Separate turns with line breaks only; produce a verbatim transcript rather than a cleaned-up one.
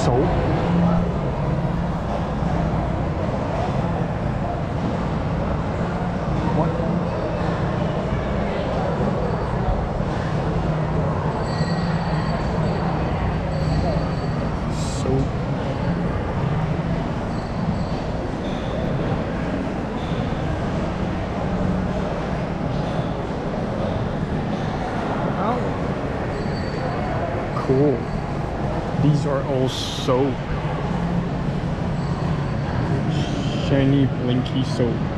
soap. What? Soap. Oh. Cool. These are all soap. Shiny, blinky soap.